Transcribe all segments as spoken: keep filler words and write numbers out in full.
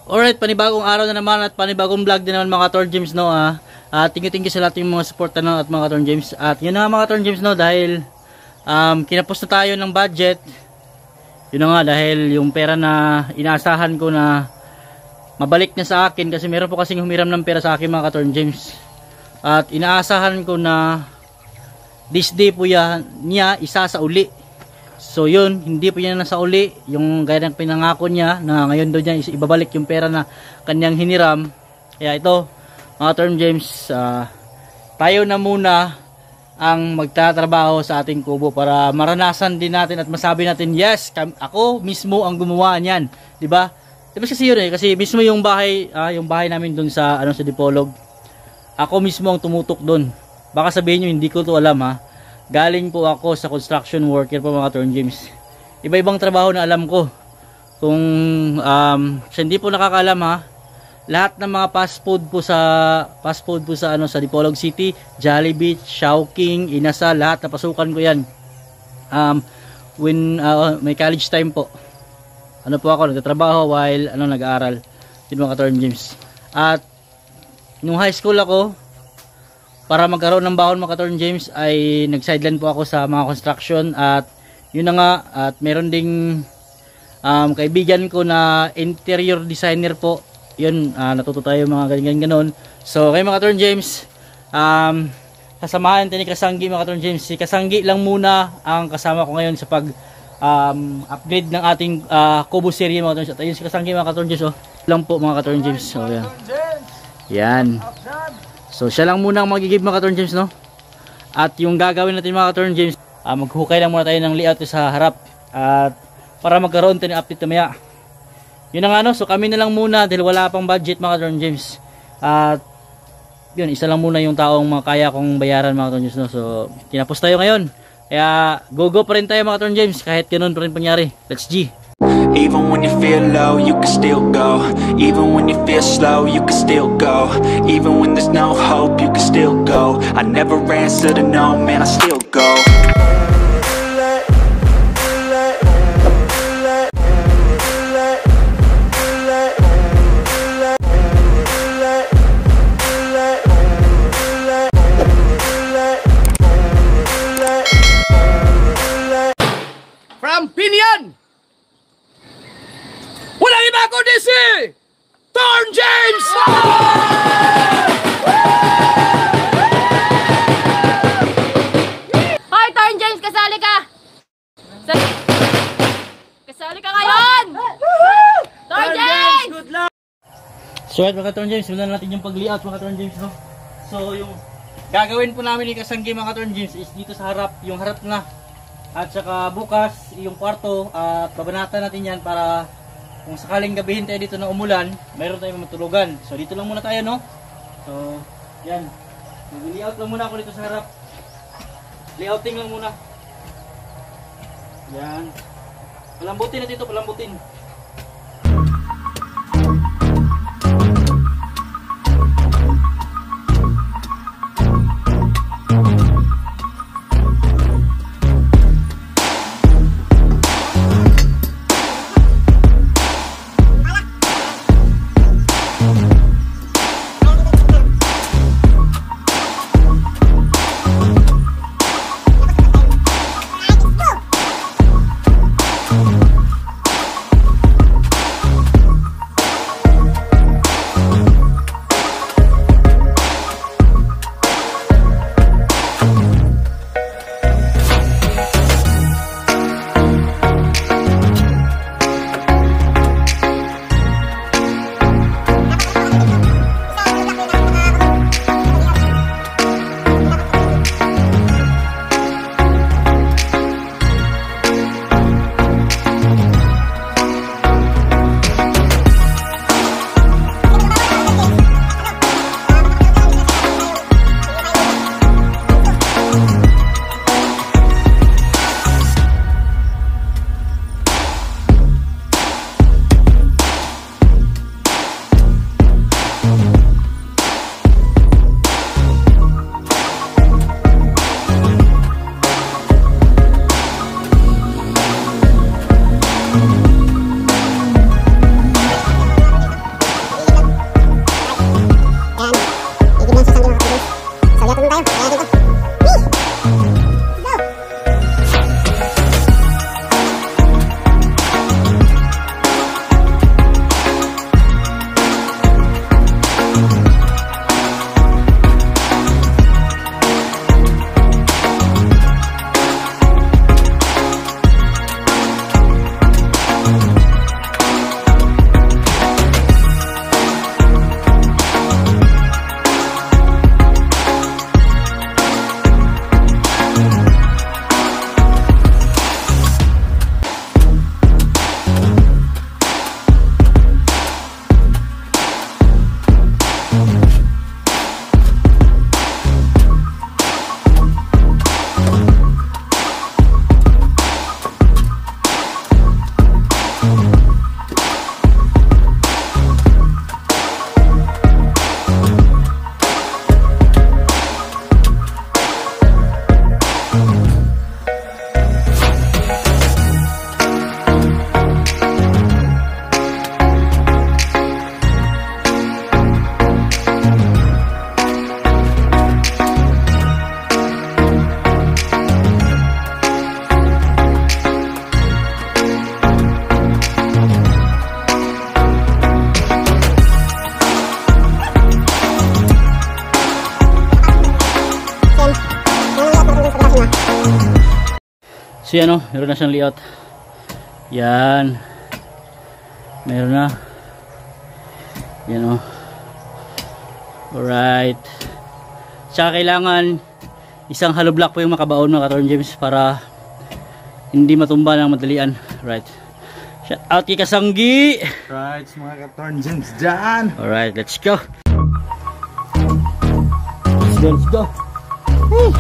Alright, panibagong araw na naman at panibagong vlog din naman mga Torn James, no. Ah, uh, thank you thank you sa lahat yung mga support na at mga Torn James. At yun na nga mga Torn James, no, dahil um, kinapos na tayo ng budget. Yun na nga, dahil yung pera na inaasahan ko na mabalik na sa akin, kasi meron po kasing humiram ng pera sa akin mga Torn James. At inaasahan ko na this day po yan, niya isa sa uli. So yun, hindi po niya nasa uli, yung gaya ng pinangako niya na ngayon doon niya ibabalik yung pera na kanyang hiniram. Kaya ito mga Torn James, uh, tayo na muna ang magtatrabaho sa ating kubo para maranasan din natin at masabi natin, yes, ako mismo ang gumawa niyan, di ba? Diba kasi yun eh, kasi mismo yung bahay, uh, yung bahay namin doon sa ano sa Dipolog, ako mismo ang tumutok doon. Baka sabihin nyo hindi ko to alam ha. Galing po ako sa construction worker po mga Torn James. Iba-ibang trabaho na alam ko. Kung um, siya hindi po nakakaalam ha, lahat ng mga fast food po sa fast food po sa ano sa Dipolog City, Jollibee, Chowking, Inasal, lahat napasukan ko 'yan. Um when uh, may college time po. Ano po ako nagtatrabaho while ano nag-aaral. Din mga Torn James. At nung high school ako, para magkaroon ng baon mga Torn James, ay nag-sideline po ako sa mga construction. At yun na nga, at meron ding um, kaibigan ko na interior designer po. Yun, uh, natuto tayo mga ganyan ganon. So kay mga Torn James, um, kasamahan tayo ni Kasanggi mga Torn James. Si Kasanggi lang muna ang kasama ko ngayon sa pag um, upgrade ng ating uh, Kubo series mga Torn James. At ayun si Kasanggi mga Torn James, oh. Lang po mga Torn James. So yan. Yan. So siya lang muna ang magigib mga Torn James, no? At yung gagawin natin mga Torn James, uh, maghukay lang muna tayo ng layout sa harap. At para magkaroon tayo ng update mamaya. Yun na nga, no? So kami na lang muna dahil wala pang budget mga Torn James. At yun, isa lang muna yung taong makaya kong bayaran mga Torn James, no? So kinapos tayo ngayon. Kaya go-go pa rin tayo mga Torn James kahit ganun pa rin pangyari. Let's G! Even when you feel low, you can still go. Even when you feel slow, you can still go. Even when there's no hope, you can still go. I never answer to no, man, I still go. From Pinion! Walang iba kundi si Torn James! Hoy, Torn James, kasali ka! Kasali ka ngayon! Torn James! Good luck! So at mga Torn James, simulan natin yung pag-layout mga Torn James, no? So yung gagawin po namin ni Kasanggi mga Torn James is dito sa harap, yung harap na. At saka bukas, yung kwarto, at babanatan natin yan para kung sakaling gabihin tayo dito na umulan, mayroon tayong matulugan. So dito lang muna tayo, no? So, yan. Mag-layout lang muna ako dito sa harap. Layouting lang muna. Yan. Palambutin na dito, palambutin. So yan o, meron na siyang layout. Yan. Meron na. Yan o. Alright. Tsaka kailangan isang hollow block po yung makabaon mga Katorn James para hindi matumba ng madalian. Right. Shout out kay Kasanggi. Right, mga Katorn James dyan. Alright, let's go. Let's go, let's go. Woo.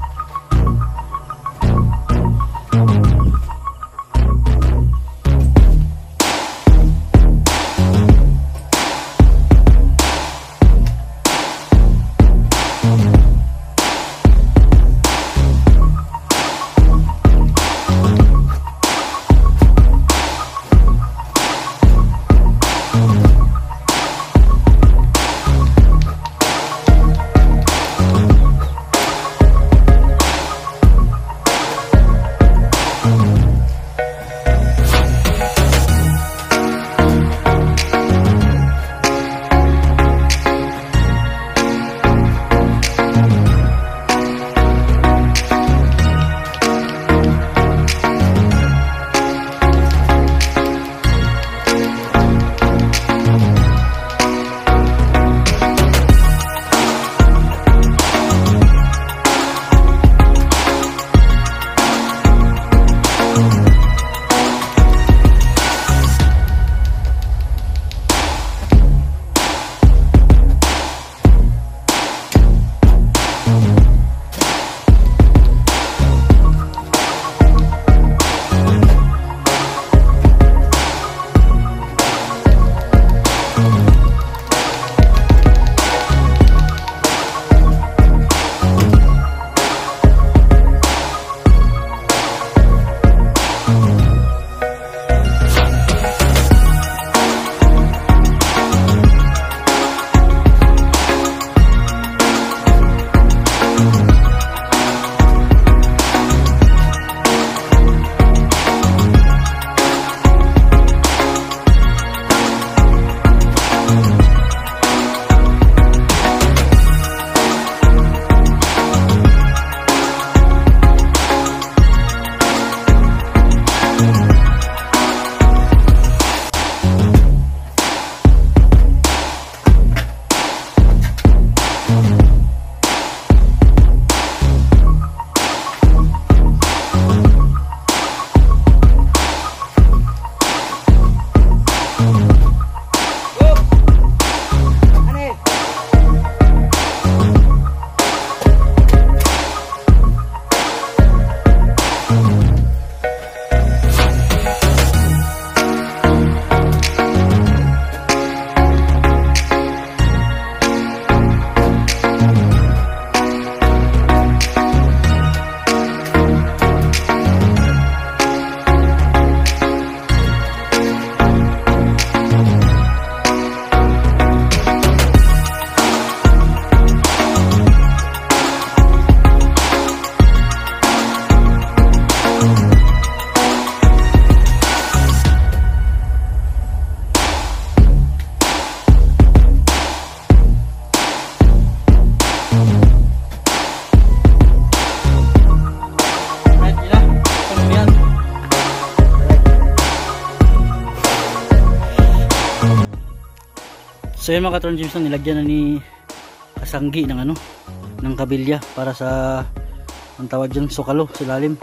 So yun mga Katorn James, nilagyan na ni Kasanggi ng ano, ng kabilya para sa ang tawag dyan, sukalo sa lalim.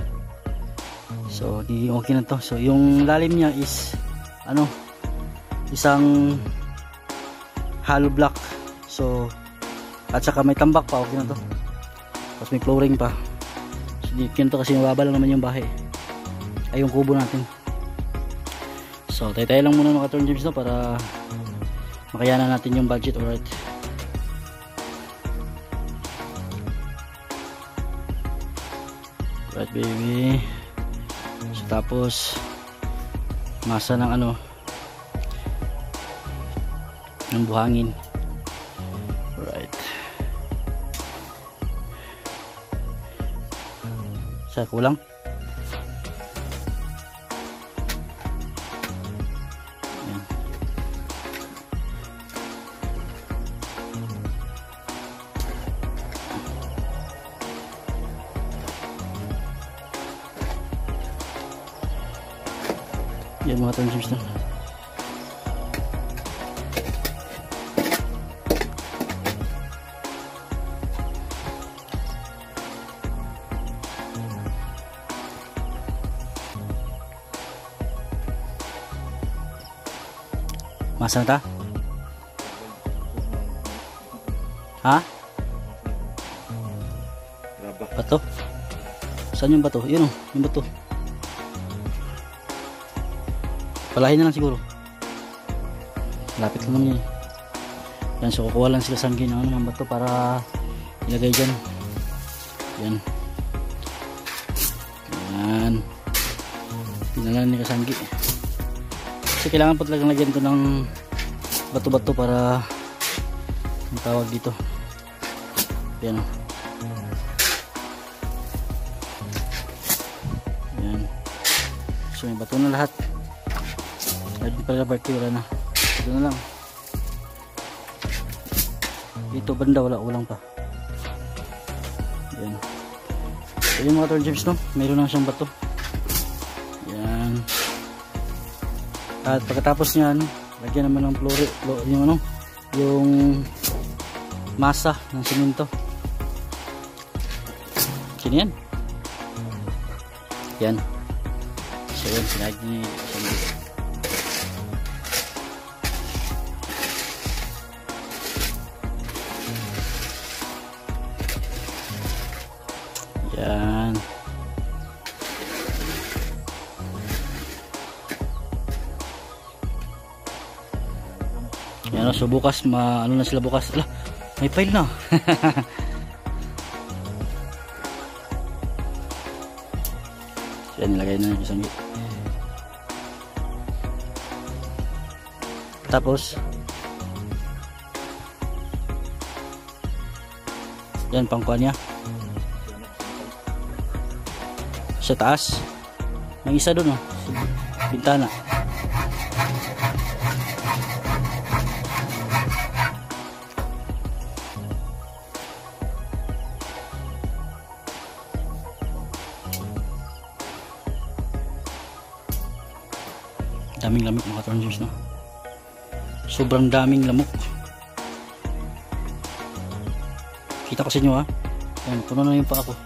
So di okay na to. So yung lalim niya is ano, isang hollow block. So at saka may tambak pa, okay na to. Tapos may flooring pa. So di kinto kasi mababa lang naman yung bahay. Ay yung kubo natin. So tayo-tayo lang muna mga Katorn James no, para makayanan natin yung budget. Alright. Right baby. So tapos masa ng ano, ng buhangin. Alright. Sa kulang. Yan mga Torn Gems no. Masa na ta? Ha? Bato? Saan yung bato? Yun o, yung bato. Palahin na lang siguro. Lapit lang naman yun. Yan, so kukuha lang sila Sanggi ng ano, ng bato para ilagay dyan. Yan. Yan. Pinalan ni Kasanggi. Kasi kailangan po talagang lagyan ko ng bato-bato para ang tawag dito. Yan o. Yan. So may bato na lahat. Ayun pala Barty, wala na. Ito na lang. Dito banda wala, ulang pa. Yan. So yung mga Torn Gems no, mayroon lang siyang bato. Yan. At pagkatapos niyan, lagyan naman ng flore, yung ano, yung masa ng simento. Kini yan. Yan. So yan, sinagin ni Sanggi. Yan. Yan, so bukas ma ano na sila bukas. Ala, may file na. So, yan, nilagay na yung Sanggi. Tapos yan, pangkuha niya sa taas. May isa doon oh, sa bintana. Daming lamok mga Torn Gems no. Sobrang daming lamok. Kita ko sa inyo ha. Ayan, puno na yung paa ko.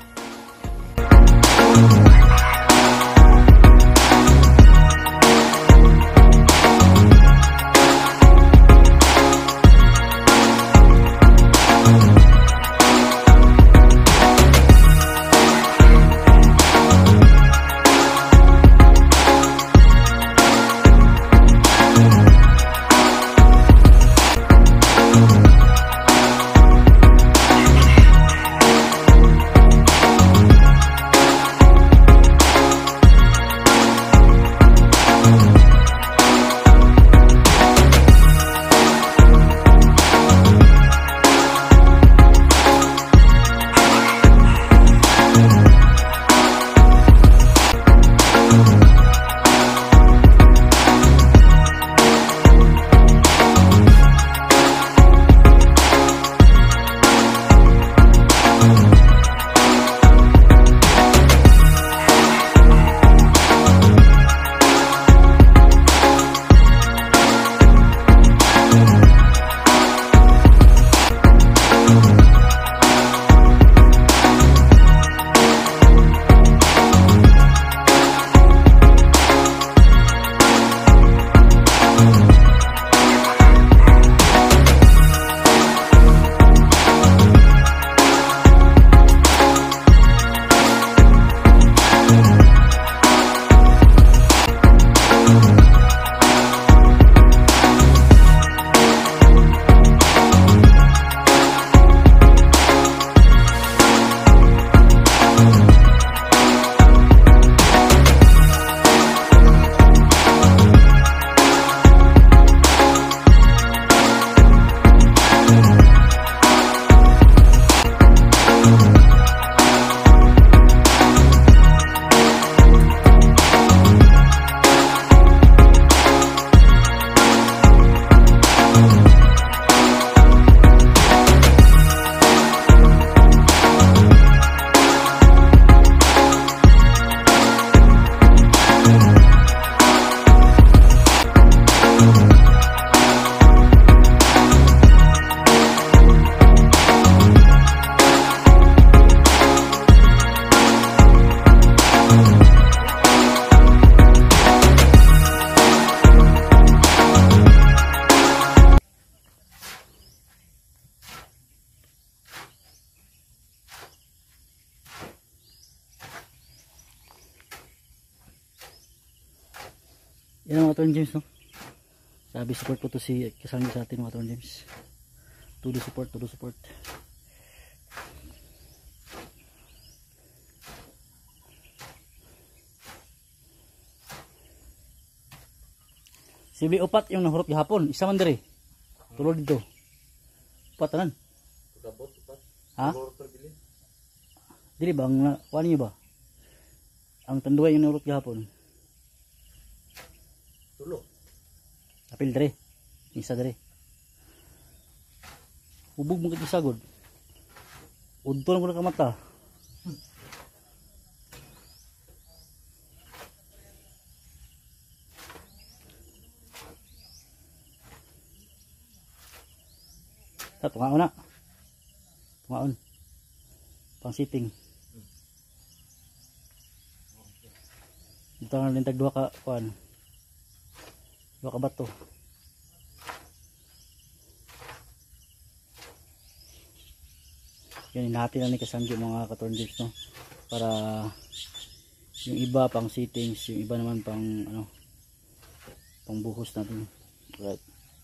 Yan ang mga Torn James, no? Sabi support po to si kasama sa atin mga Torn James. Todo support, todo support. Sibi upat yung nahurot gihapon, isa man dire. Tulod dito. Upat tanan. Ha? Dili ba ang kuan niyo ba? Ang tanduay yung nahurot gihapon. Tulo. Apil dire. Isa dire. Hubog mo kiti sagod. Udto mo na ka mata. Ta tungaon na. Tungaon. Pang sitting. Dito na lintag dua ka kuan. Dua ka bato. Yan, hinahati na ni Kasanggi mga ka-Torn James, no? Para yung iba pang sittings, yung iba naman pang ano, pang buhos natin. Right.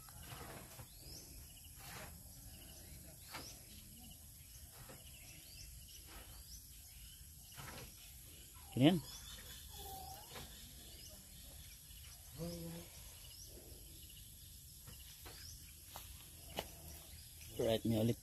Ganyan. Right, may ulit.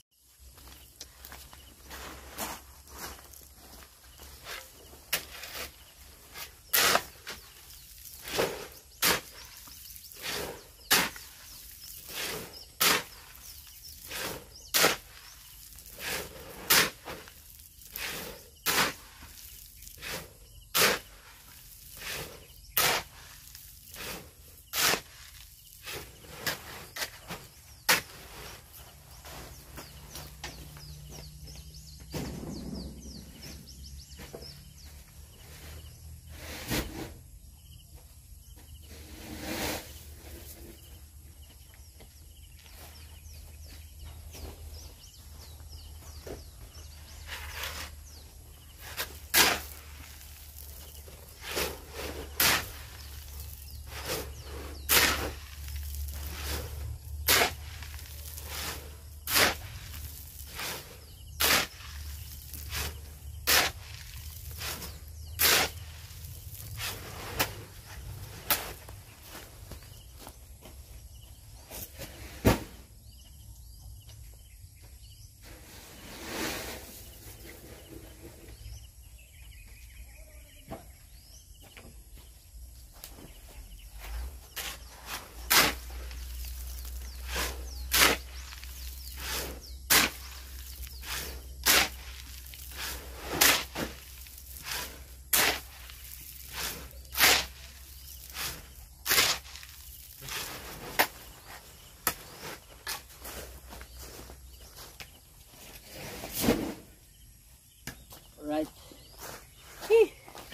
Right. Hee.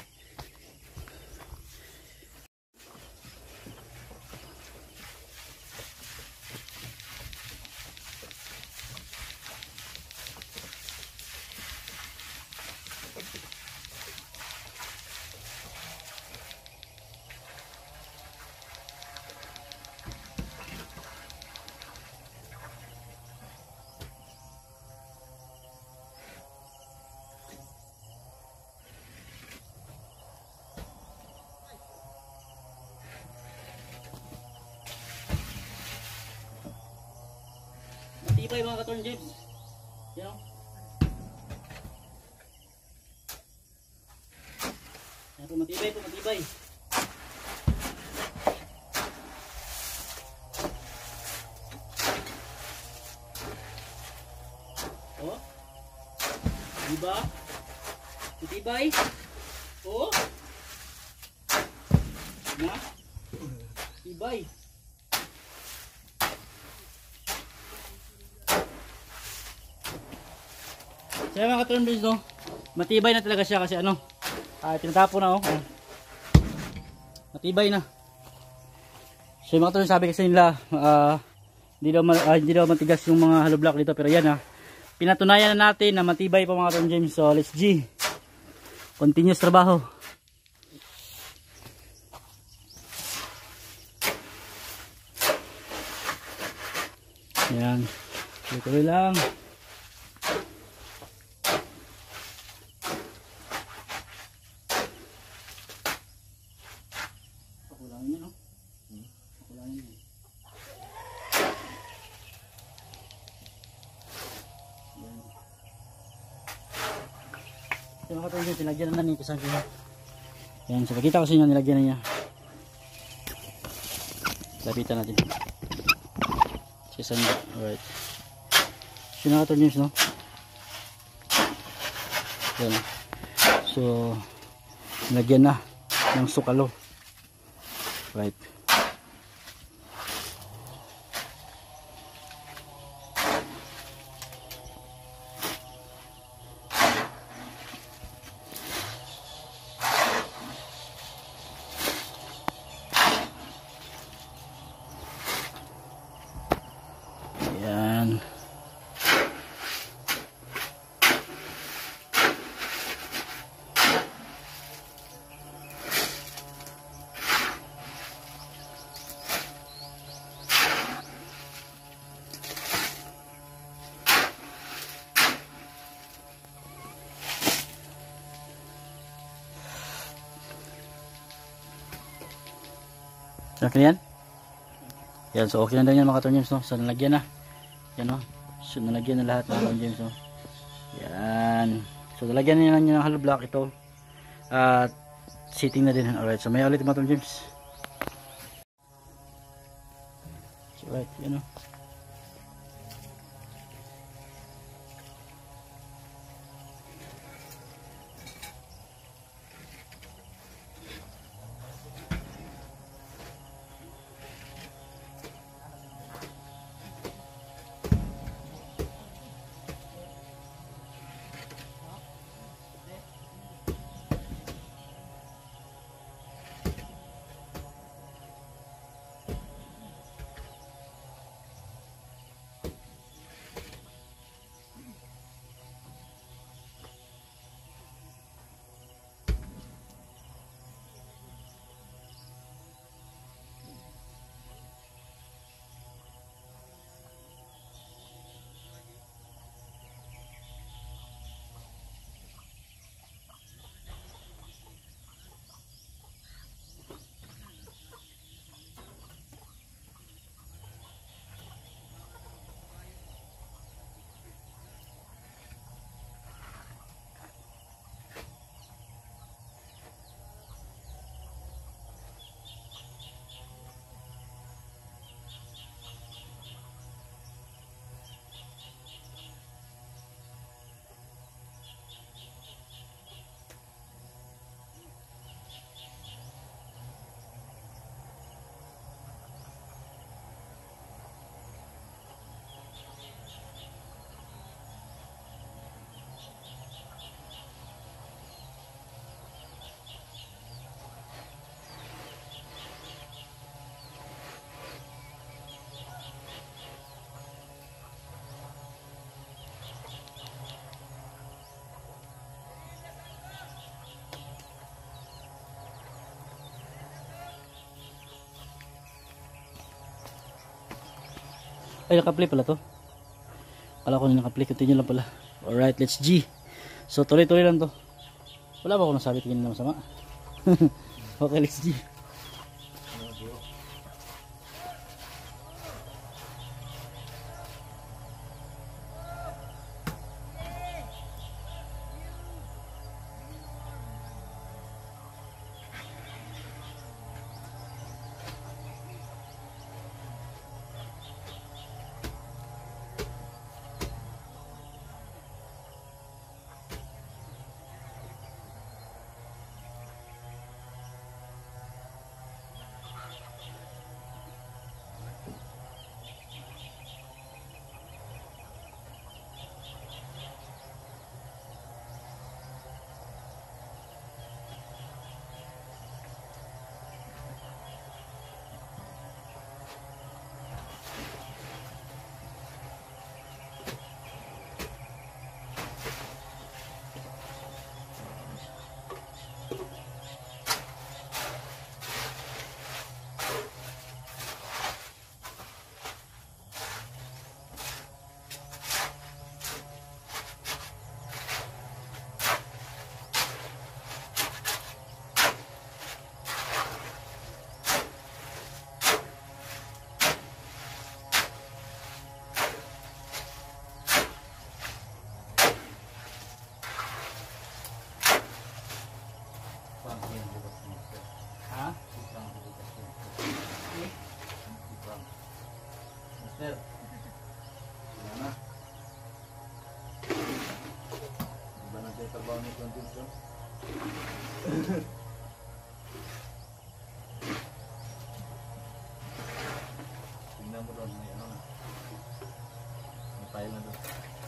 Matibay mga ka-Torn James. Yan o. Yan po, matibay po, matibay. O. Diba? Matibay. O. Na. Matibay. Kaya mga ka-Torn James, no, matibay na talaga siya kasi ano, ah, tinatapo na, oh. Matibay na. So yung mga ka-Torn, sabi kasi nila, uh, hindi, daw, uh, hindi daw matigas yung mga hollow block dito, pero yan ha, pinatunayan na natin na matibay pa mga ka-Torn James. So let's G, continuous trabaho. Yan. Tuloy lang. Pakulangin niya, no? Pakulangin niya. Yan. Ito mga ka-turn James, nilagyan na ni kasang kanya. Yan, so pakita ko sa inyo, nilagyan na niya. Lapitan natin. Sisanda. Alright. So mga ka-turn James, no? Yan. So, nilagyan na ng sukalo. Right. Yan. Okay na yan? Yan, so okay na daw yan mga ka-turn James, no? So nalagyan na. Yan, no? So nalagyan na lahat mga ka-turn James, no? Yan. So nalagyan na yan ng hollow block ito. At sitting na din. Alright, so may ulit mga ka-turn James. So right, yan, no? Ay, naka-play pala to. Kala ko na naka-play. Continue lang pala. Alright, let's G. So, tuloy-tuloy lang to. Wala ba ako nasabi tingin na masama? Okay, let's G. Master. Wala na. Iba na tayo trabaho ni Content ko. Tingnan mo doon, may ano na. May file na doon.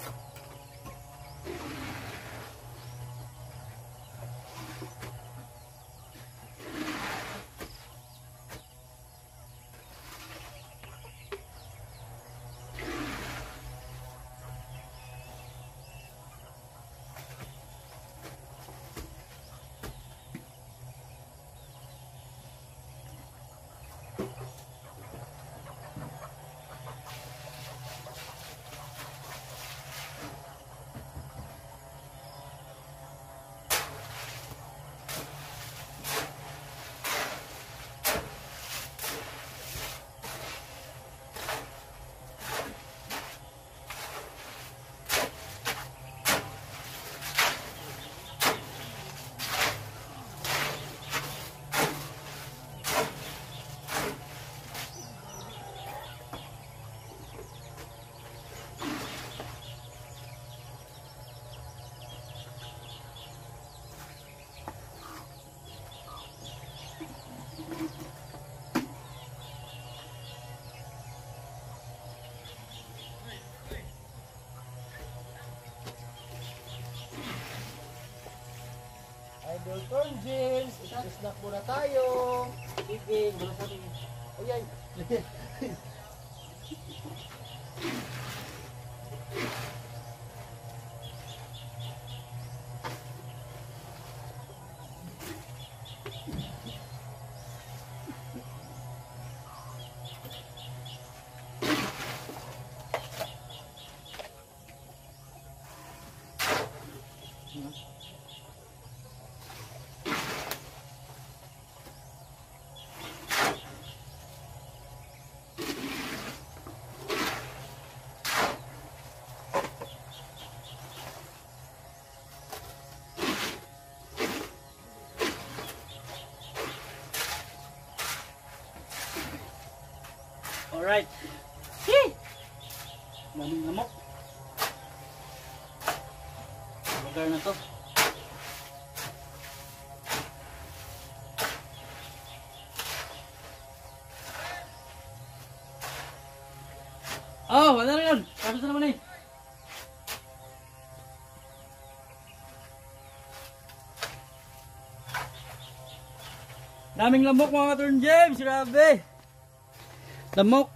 Idol Torn James, snack muna tayo. Sige, wala sa atin. Ayan. Alright. Hey! Daming lamok. Lugar na to. Oh, wala na yun. Tapos na naman eh. Daming lamok mga ka-Torn James. Grabe. Lamok.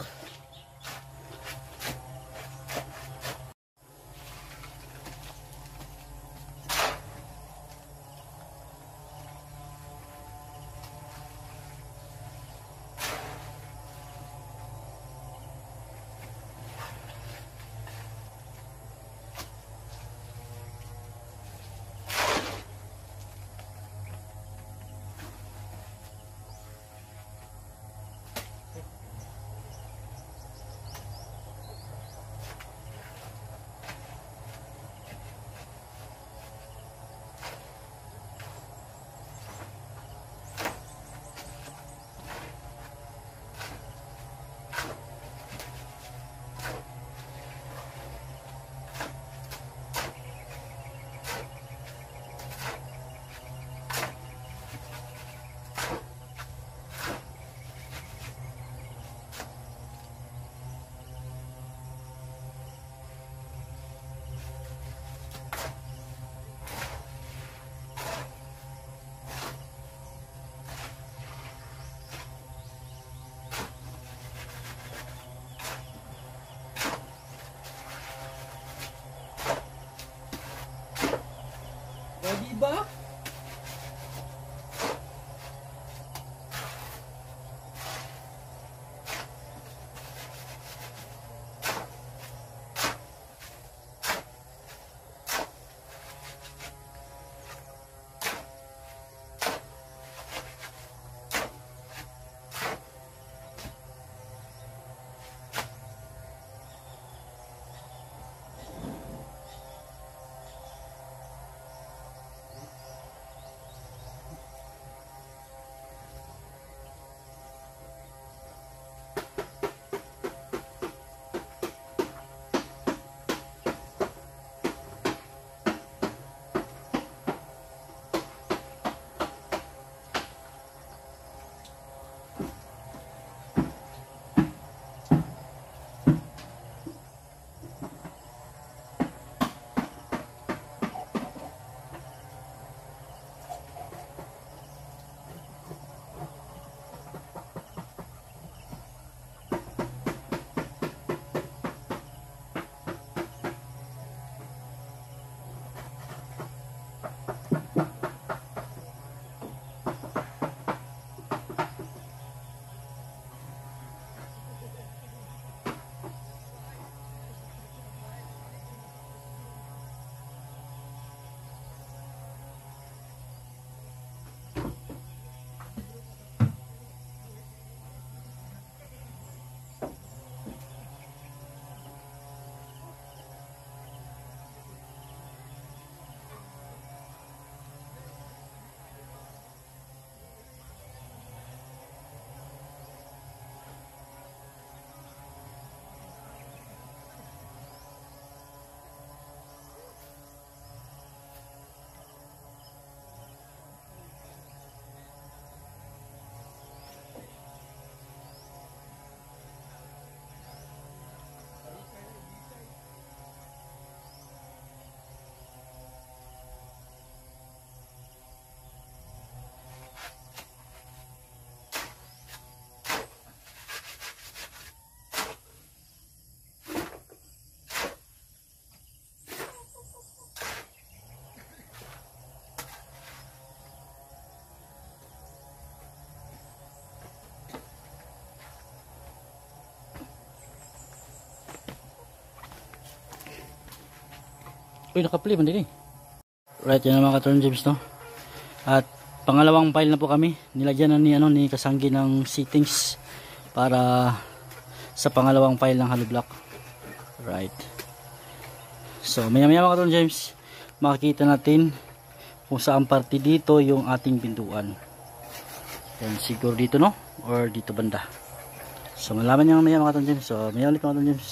Uy, naka-play man din eh. Right, yan ang mga ka-turn James, no? At pangalawang file na po kami. Nilagyan na ni, ano, ni Kasanggi ng settings para sa pangalawang file ng hollow block. Right. So, maya-maya mga ka-turn James, makikita natin kung saan parte dito yung ating pintuan. Yan, siguro dito, no? Or dito banda. So, malaman nyo maya mga ka-turn James. So, maya ulit mga ka-turn James.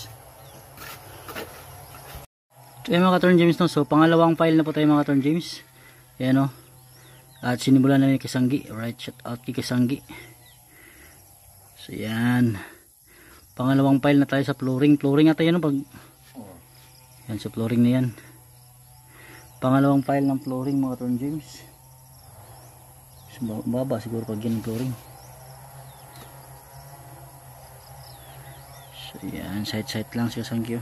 Ayan mga ka-turn James, no? So pangalawang file na po tayo mga ka-turn James. Ayan, no? At sinimulan na ni Kasanggi. Alright, shout out kay Kasanggi. So yan, pangalawang file na tayo sa flooring. Flooring ata yan, no? Pag... yan, sa flooring na yan. Pangalawang file ng flooring mga ka-turn James. So, baba siguro pag yan ng flooring. So yan, side side lang si Kasanggi.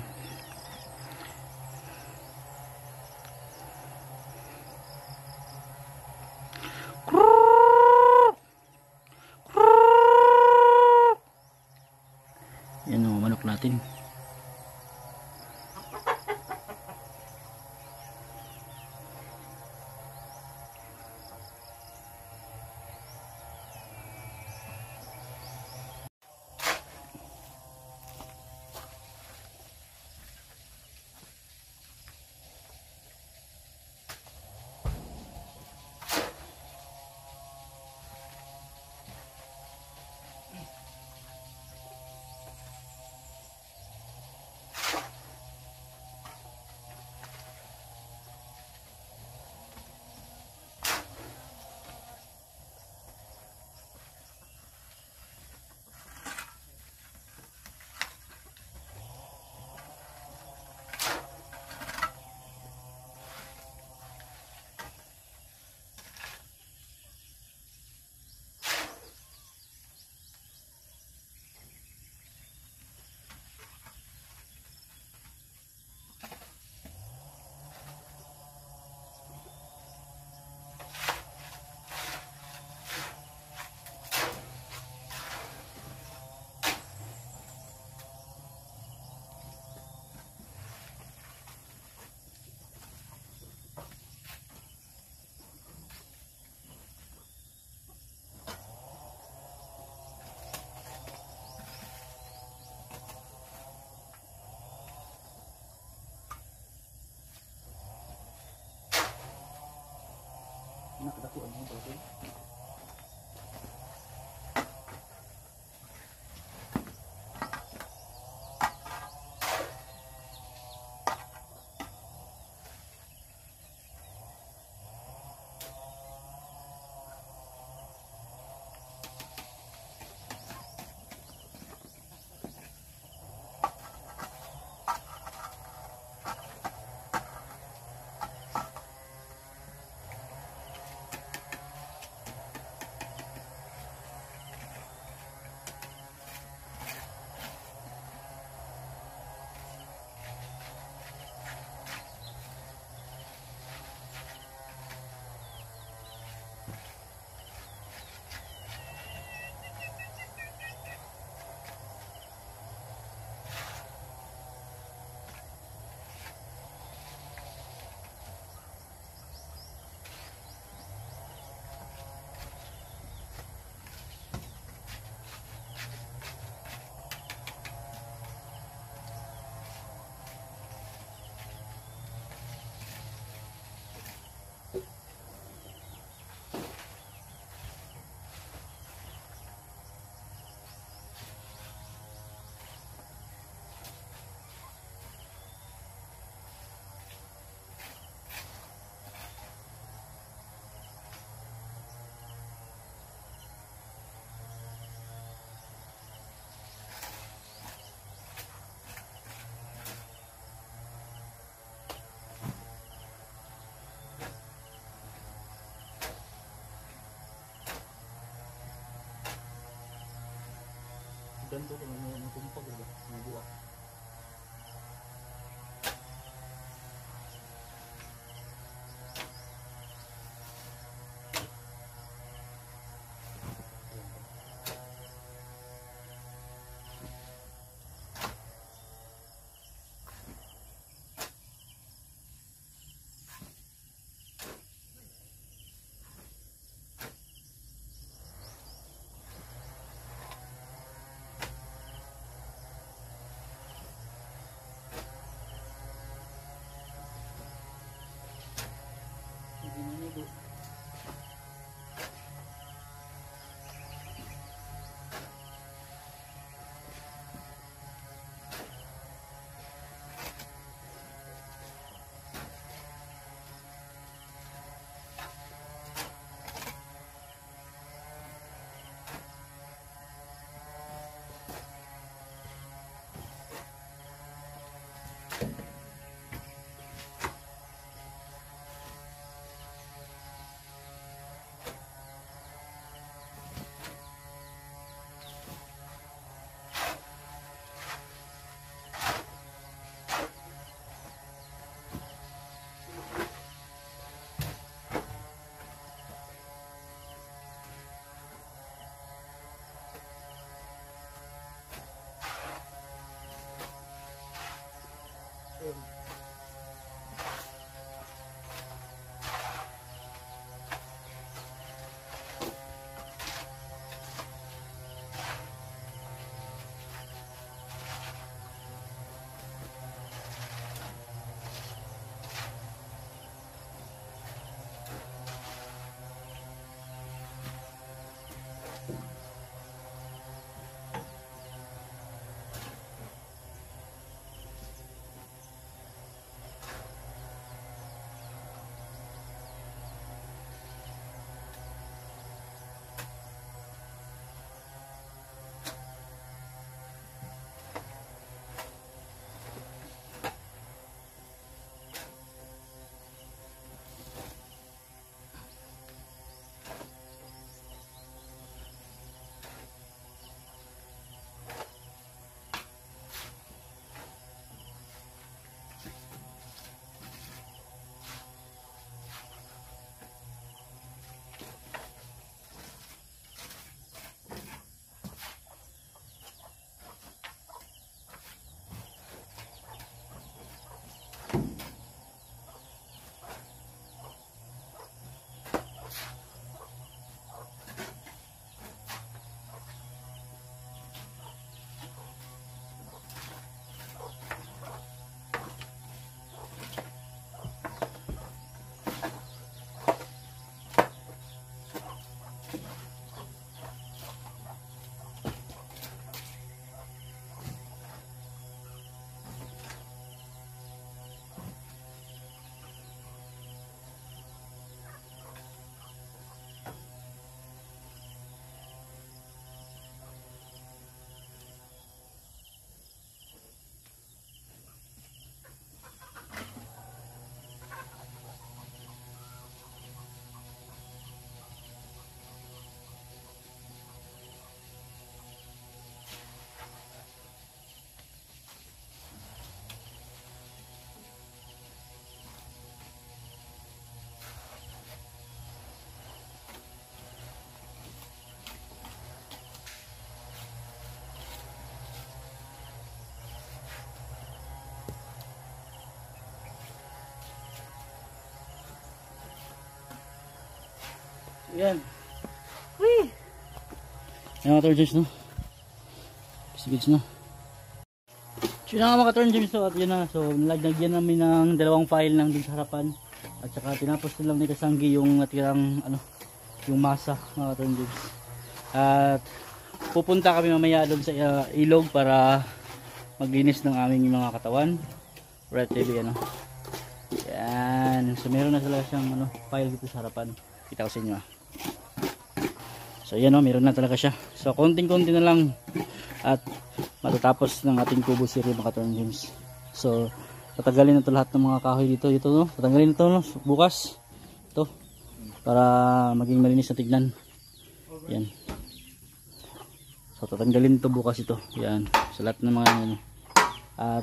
Yan o, manok natin. Nakadakuan mo ba ito? Ganto ko na yung tumpag ba? Nabuwa. Yan. Whee! Yan mga Turn James, no? Bigs na. So yun nga mga Turn James, no? At yun na. So nalagnagyan namin ng dalawang file ng dun sa harapan. At saka tinapos na lang ni Kasanggi yung natirang ano, yung masa mga Turn James. At pupunta kami mamaya doon sa uh, ilog para maglinis ng aming mga katawan. Red T V, ano. Yan. So meron na talaga siyang ano, file dito sa harapan. Kita ko sa inyo, ah. So yan, o, meron na talaga siya. So konting-konti na lang at matatapos ng ating kubo series mga Turn James. So tatanggalin na ito lahat ng mga kahoy dito. Ito, no? Tatanggalin na ito, no? Bukas ito para maging malinis na tignan. Yan. So tatanggalin ito bukas ito. Yan. Sa lahat ng mga ano. At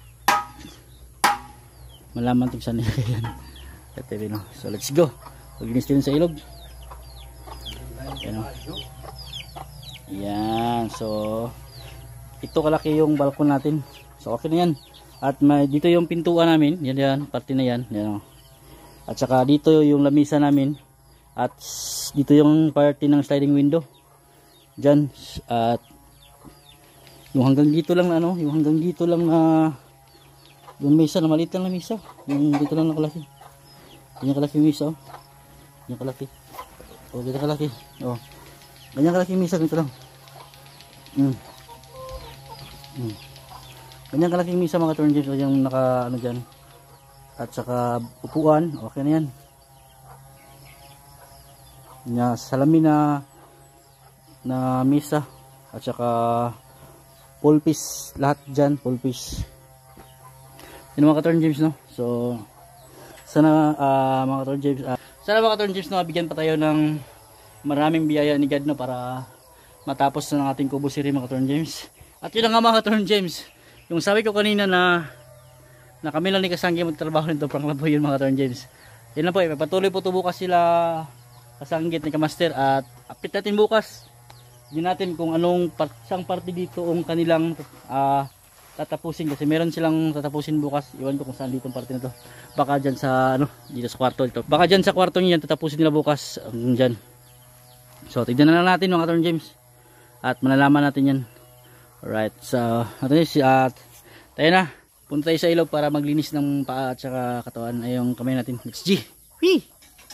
malaman kung saan nilagay yan. No? So let's go. Paglinis din sa ilog. Yan, o. Yan. So ito kalaki yung balkon natin. So okay na yan. At may, dito yung pintuan namin. Yan yan. Parte na yan. Yan, o. At saka dito yung lamisa namin. At dito yung parte ng sliding window. Diyan. At yung hanggang dito lang ano. Yung hanggang dito lang na yung mesa na maliit lang na mesa. Yung dito lang nakalaki. Ganyan kalaki yung mesa, oh. Ganyan kalaki. Oh, ganyan kalaki. Oh. Ganyan kalaki yung mesa, ganito lang. Mm. Mm. Ganyan kalaki yung mesa mga Turn James, yung naka ano diyan. At saka upuan, okay na yan. Nya salamin na na mesa at saka pulpis lahat diyan, pulpis. Yun mga ka-Torn James, no? So, sana uh, mga ka-Torn James, uh, sana mga ka-Torn James, no, bigyan pa tayo ng maraming biyaya ni God, no, para matapos na ng ating Kubo series mga ka-Torn James. At yun na nga mga ka-Torn James, yung sabi ko kanina na na kami lang ni Kasanggi magtrabaho nito, prank lang po yun mga ka-Torn James. Yun lang po, eh, patuloy po ito bukas sila Kasanggit ni Kamaster, at update natin bukas din natin kung anong part, sang parte dito ang kanilang uh, tatapusin, kasi meron silang tatapusin bukas. Iwan ko kung saan dito ang parte na to, baka dyan sa ano, dito sa kwarto ito, baka dyan sa kwarto niyan tatapusin nila bukas, um, dyan. So tignan na lang natin mga ka-Torn James at malalaman natin yan. Alright, so natin si at tayo na, punta tayo sa ilog para maglinis ng paa at saka katawan ay yung kamay natin. Let's G. Whee!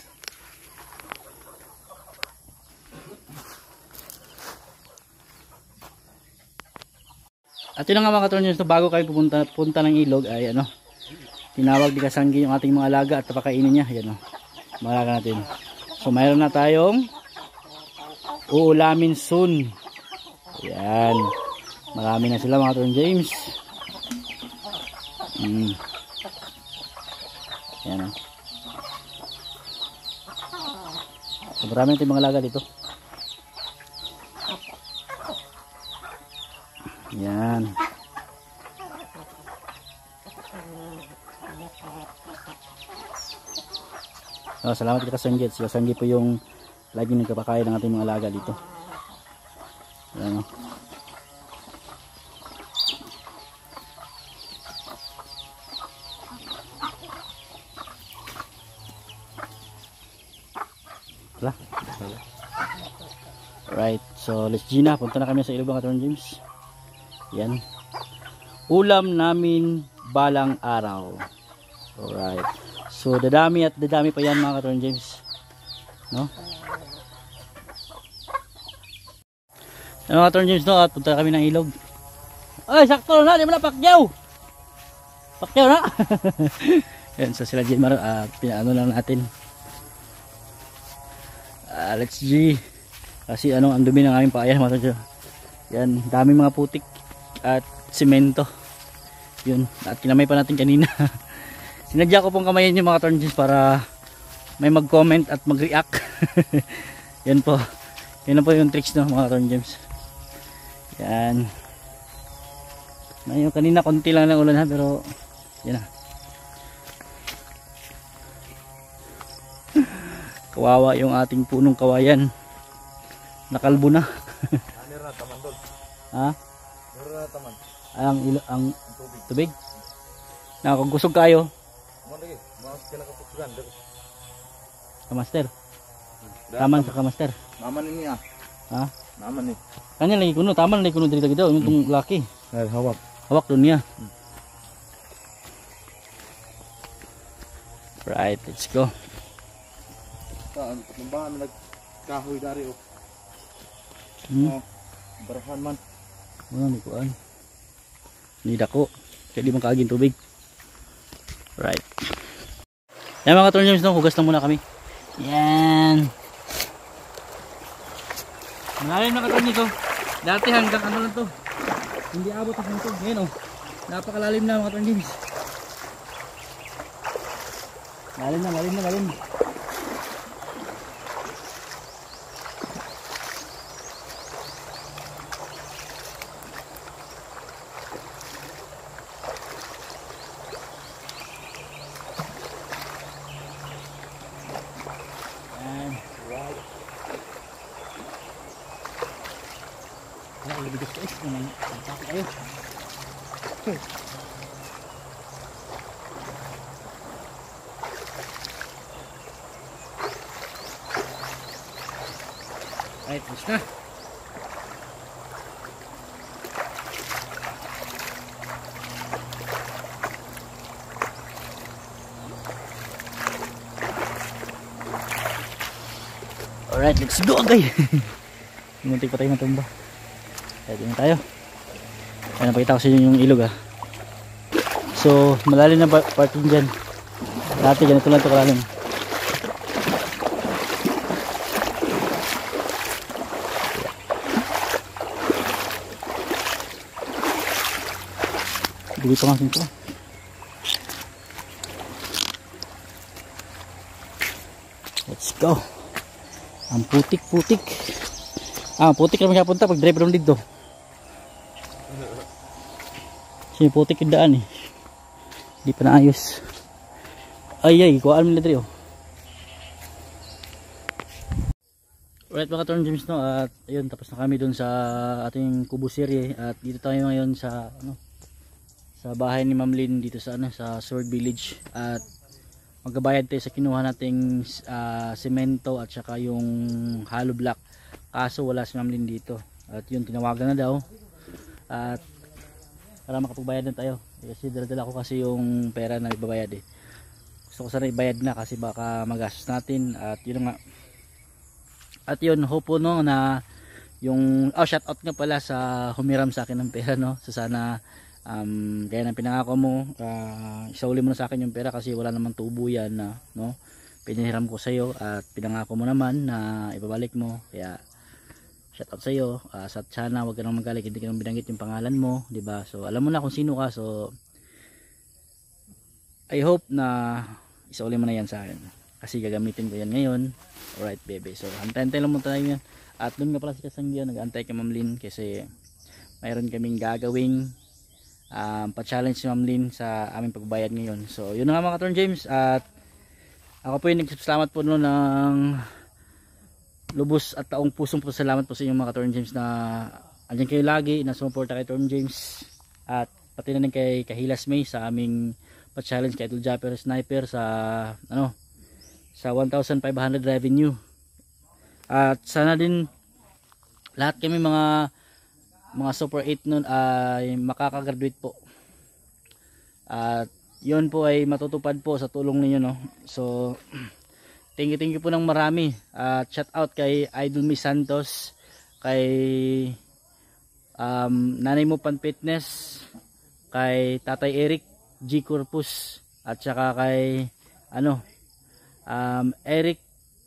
At yun nga mga ka-Torn James, bago kayo pupunta, punta ng ilog ay ano, tinawag ni Kasanggi yung ating mga alaga at papakainin niya. Yan o, mga alaga natin. So mayroon na tayong uulamin soon. Yan, marami na sila mga ka-Torn James. Hmm. Yan o. So marami natin mga alaga dito. Yan. Oh, salamat kay Kasanggi. Si Kasanggi po yung lagi nagpapakain ng ating mga alaga dito. Yan. Wala. Right. So, let's Gina. Punta na kami sa ilog mga ka-Torn James. Yan. Ulam namin balang araw. Alright. So dadami at dadami pa yan mga ka-Torn James. No? Yan mga ka-Torn James, no? At punta kami ng ilog. Ay, sakto na. Di mo na pakyaw. Pakyaw na. Yan. So sila Jimar. At uh, pinaano lang natin. Uh, let's G. Kasi ano, ang dumi ng aming paayan mga ka-Torn James. Yan. Daming mga putik at semento. Yun, at kinamay pa natin kanina. Sinadya ko pong kamayin yung mga ka-Torn James para may mag-comment at mag-react. Yan po. Yan po yung tricks, no, mga ka-Torn James. Yan. Ngayon kanina konti lang ng ulan ha, pero yan na. Kawawa yung ating punong kawayan. Nakalbo na. Ha? Ang ilo, ang tubig. Tubig? Na kung kusog kayo. Kamaster. Taman sa Kamaster. Naman ini ah. Ha? Naman ni. Kanya lagi kuno, taman lagi kuno dito gitu, yung tong laki. Ay, hawak. Hawak doon niya. Hmm. Right, let's go. Saan kumbahan nagkahoy dari oh. Hmm. Oh, barahan man. Wala ni kuan. Ni dako. Kaya di man kaagin tubig. Right. Yan mga ka-Torn James, no, hugas na muna kami. Yan. Malalim na ka-Torn James, oh. Dati hanggang ano lang to. Hindi abot ang hangtog. Ngayon oh. Napakalalim na mga ka-Torn James. Lalim na, lalim na, lalim. Bigas guys, naman pagpapit tayo. Right, bis na. Alright, let's go agay. Muntik pa tayo matumba. Pwede na tayo. Ayan, napakita ko sa inyo yung ilog ah. So malalim na part dyan. Dati ganito lang ito kalalim. Dito nga ito. go. Ang putik-putik. Ah, putik naman siya punta pag drive naman dito. Kasi putik yung daan eh. Hindi pa naayos. Ay ay, kuhaan mo na dito. Alright mga Torn James, no, at ayun, tapos na kami dun sa ating Kubo serye. At dito tayo ngayon sa ano, sa bahay ni Ma'am Lynn dito sa ano, sa Sword Village. At magbabayad tayo sa kinuha nating uh, semento at saka yung hollow block. Kaso wala si Ma'am Lynn dito. At yun, tinawagan na daw. At para makapagbayad na tayo. Kasi dala-dala ko kasi yung pera na ibabayad eh. Gusto ko sana ibayad na kasi baka magastos natin. At yun nga. At yun, hope po no na yung, oh, shout out nga pala sa humiram sa akin ng pera, no. So sana um, kaya nang pinangako mo, uh, isauli mo na sa akin yung pera kasi wala namang tubo yan na, no. Pinahiram ko sa iyo at pinangako mo naman na ibabalik mo. Kaya shout out sa iyo. Uh, sa sana wag ka nang magalit, hindi ka nang binanggit yung pangalan mo, 'di ba? So alam mo na kung sino ka. So I hope na isauli mo na yan sa akin. Kasi gagamitin ko yan ngayon. Alright baby, so antay-antay lang mo tayo yan. At doon nga pala si Kasanggian, nag-antay kay Ma'am Lynn kasi mayroon kaming gagawing um, pa-challenge si Ma'am Lynn sa aming pagbayad ngayon. So yun na nga mga Torn James, at ako po yung nagsasalamat po no ng lubos at taong pusong po salamat po sa inyong mga Torn James na andyan kayo lagi, na sumuporta kay Torn James, at pati na rin kay Kahilas May sa aming pa-challenge kay Idol Japper Sniper sa ano, sa one thousand five hundred revenue. At sana din lahat kami mga mga super eight nun ay makakagraduate po. At yun po ay matutupad po sa tulong ninyo, no. So thank you thank you po ng marami. At shout out kay Idol Miss Santos, kay um, Nanay Mo Pan Fitness, kay Tatay Eric G Corpus, at saka kay ano Um, Eric,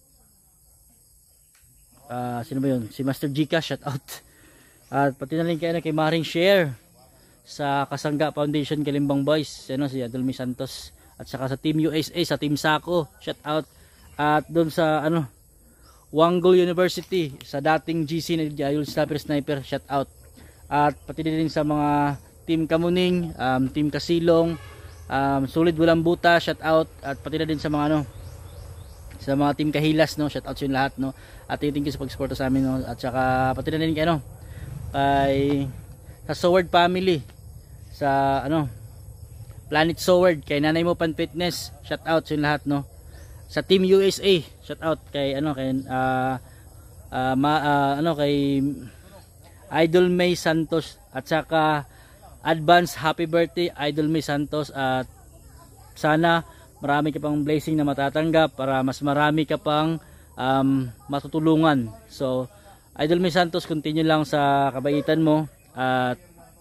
uh, sino ba yun? Si Master Gika, shout out. At pati na rin kay, kay Maring Share sa Kasangga Foundation Kalimbang Boys, ano, si Adolmi Santos. At saka sa Team U S A, sa Team Sako, shout out. At doon sa ano, Wanggol University, sa dating G C na Idol Sniper Sniper, shout out. At pati din sa mga Team Kamuning, um, Team Kasilong, um, Solid Walang Buta, shout out. At pati na din sa mga ano, sa mga Team Kahilas, no, shout out sa lahat, no. At thank you sa pag-suporta sa amin, no. At saka pati na rin kay ano, kay sa Sword family, sa ano, Planet Sword, kay Nanay Mo Pan Fitness, shout out sa lahat, no. Sa Team U S A, shout out kay ano, kay uh, uh, ma, uh, ano kay Idol May Santos, at saka advance happy birthday Idol May Santos. At sana marami ka pang blessing na matatanggap para mas marami ka pang um, matutulungan. So Idol May Santos, continue lang sa kabaitan mo, at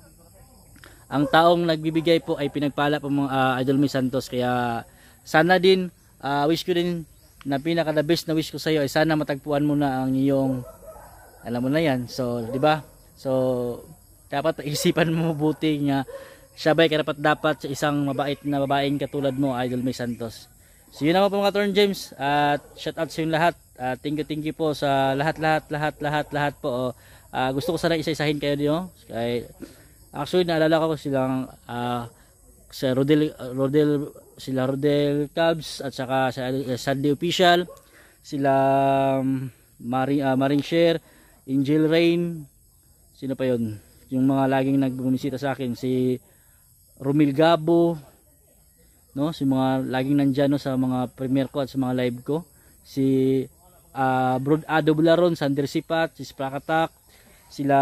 ang taong nagbibigay po ay pinagpala po mga uh, Idol May Santos. Kaya sana din uh, wish ko din na pinaka the best na wish ko sa iyo ay sana matagpuan mo na ang iyong, alam mo na yan. So di ba? So dapat isipan mo mabuti nga siya ba'y karapat dapat sa isang mabait na babaeng katulad mo, Idol May Santos. So yun naman po mga Torn James, at shout out sa yung lahat. Uh, thank you thank you po sa lahat lahat lahat lahat lahat po. Uh, gusto ko sana isa-isahin kayo niyo. Kay actually naalala ko silang uh, sa Rodel Rodel sila Rodel Cubs, at saka sa uh, Sunday Official, sila um, Maring uh, Maring Share, Angel Rain, sino pa yon? Yung mga laging nagbumisita sa akin, si Romil Gabo, no, si mga laging nandiyan, no, sa mga premiere ko at sa mga live ko, si uh, Brod Ado Bularon, Sander Sipat, si Sprakatak, sila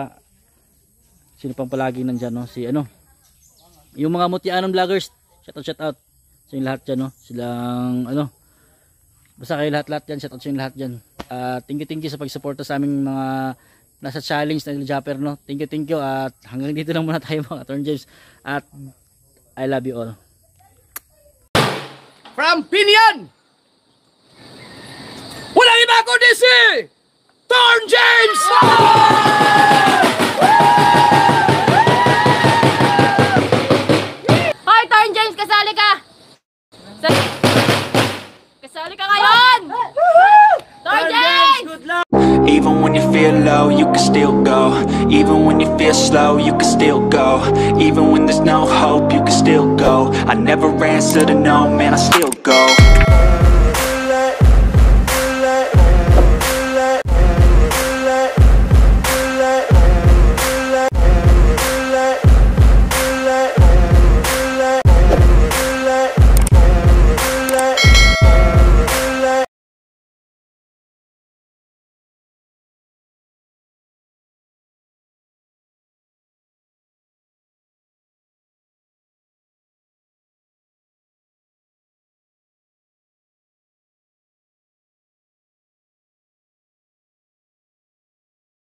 sino pang palaging nandiyan, no, si ano, yung mga Mutianong vloggers, shout out shout out sa yung lahat dyan, no, silang ano, basta kayo lahat lahat dyan, shout out sa yung lahat dyan. Uh, thank you thank you sa pagsuporta sa aming mga nasa challenge na Idol Japper, no. Thank you thank you, at hanggang dito lang muna tayo mga Torn James, at I love you all. From Pinian, walang iba kundi si Torn James! Hoy, Torn James, kasali ka! Sa... Kasali ka ngayon! low, you can still go. Even when you feel slow, you can still go. Even when there's no hope, you can still go. I never answer to no, man, I still go.